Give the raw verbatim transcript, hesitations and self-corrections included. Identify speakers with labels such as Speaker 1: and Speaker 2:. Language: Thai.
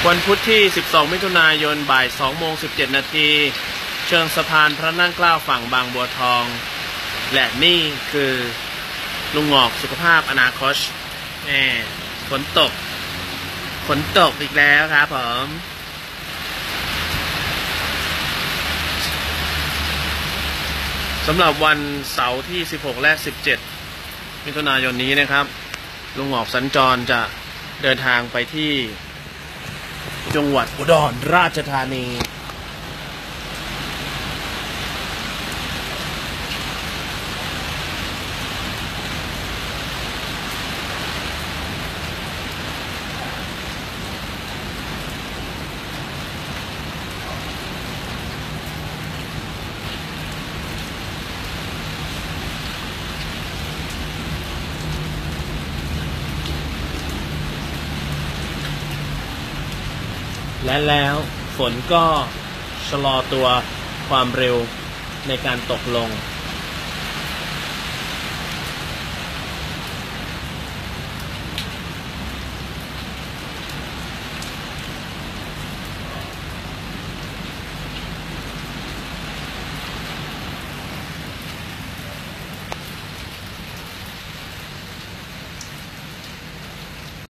Speaker 1: วันพุธที่สิบสองมิถุนายนบ่ายสองโมงสิบเจ็ดนาทีเชิงสะพานพระนั่งเกล้าฝั่งบางบัวทองและนี่คือลุงหงอกสุขภาพอนาคตแหมฝนตกฝนตกอีกแล้วครับผมสำหรับวันเสาร์ที่สิบหกและสิบเจ็ดมิถุนายนนี้นะครับลุงหงอกสัญจรจะเดินทางไปที่จังหวัดอุดรราชธานีและแล้วฝนก็ชะลอตัวความเร็วในการตกลง